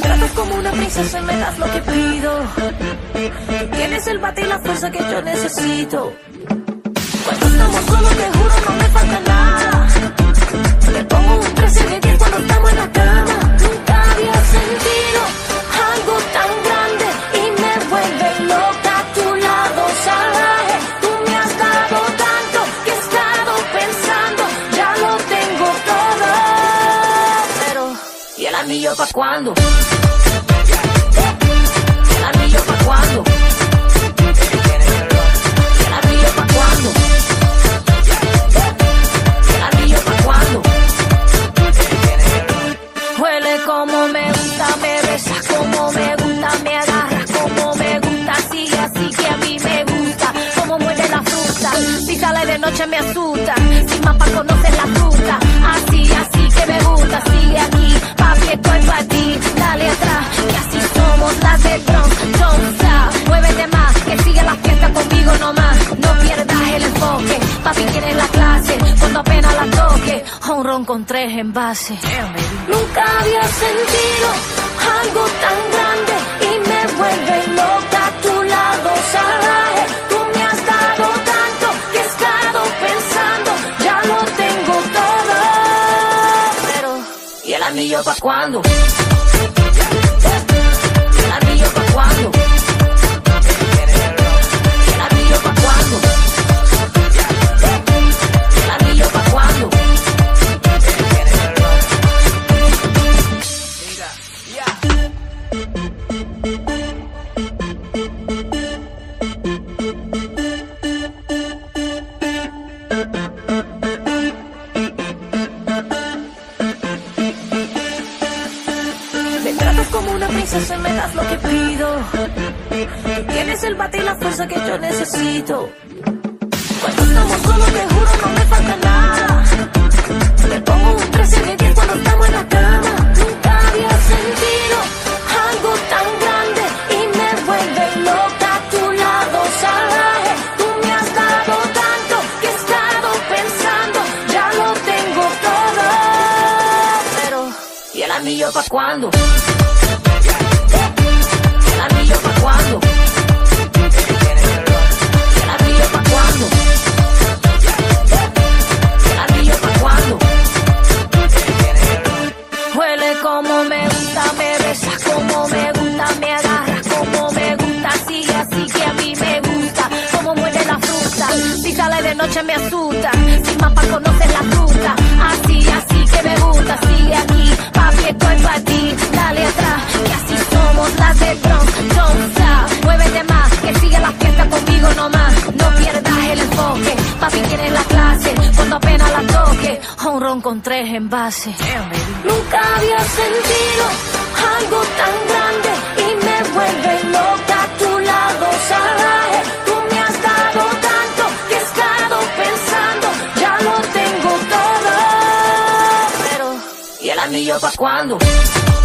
tratas como una princesa y me das lo que pido. Tienes el bate y la fuerza que yo necesito. Cuando estamos solos te juro no me falta nada. Te pongo un 13 de 10 cuando estamos en la cama. Nunca había sentido algo tan grande y me vuelve loca a tu lado salvaje. Tú me has dado tanto que he estado pensando, ya lo tengo todo. Pero, ¿y el anillo pa' cuándo? ¿El anillo pa' cuándo? ¿El anillo pa' cuándo? ¿El anillo pa' cuándo? Huele como me gusta, me besas como me gusta, me agarras como me gusta, sigue así que a mí me gusta, como muerde la fruta, si sale de noche me asusta, sin mapa conoces la fruta, así que me gusta, sigue aquí, papi estoy pa' ti, dale atrás, que así somos las de Bronx, don't stop, muévete más, que sigue la fiesta conmigo nomás, no pierdas el enfoque, papi tiene la clase, cuando apenas la toque, un ron con 3 envases. Nunca había sentido algo tan grande y me vuelve loca a tu lado salvaje. Tú me has dado tanto que he estado pensando, ya lo tengo todo. Pero, ¿y el anillo pa' cuándo? ¿El anillo pa' cuándo? ¿El anillo pa' cuándo? ¿El anillo pa' cuándo? Me tratas como una princesa y me das lo que pido. Tienes el bate y la fuerza que yo necesito. Cuando estamos solos te juro no me falta nada. Te pongo un 13 de 10 cuando estamos en la cama. Nunca había sentido algo tan grande y me vuelve loca a tu lado salvaje. Tú me has dado tanto que he estado pensando, ya lo tengo todo. Pero, ¿y el anillo pa' cuándo? ¿El anillo pa' cuándo? ¿El anillo pa' cuándo? ¿El anillo pa' cuándo? Huele como me gusta, me besas como me gusta, me agarras como me gusta, sigue así que a mí me gusta, como muerde la fruta, si sale de noche me asusta, sin mapa conoces la fruta, así que me gusta, sigue aquí, papi estoy pa' ti, dale atrás, que así somos las de Bronx, don't stop, muévete más, que sigue la fiesta conmigo nomás, no pierdas el enfoque, papi tiene la clase, cuando apenas la toque, un ron con 3 envases. Nunca había sentido algo tan grande y me vuelve loca a tu lado salvaje. Tú me has dado tanto que he estado pensando, ya lo tengo todo. Pero, ¿y el anillo pa' cuándo?